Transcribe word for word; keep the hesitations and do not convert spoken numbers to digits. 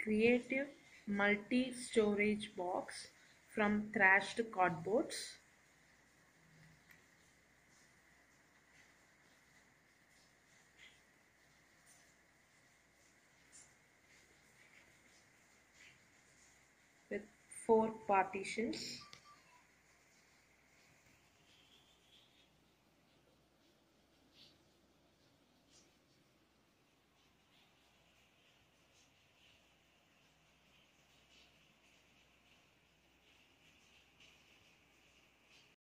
creative multi-storage box from thrashed cardboards. With four partitions.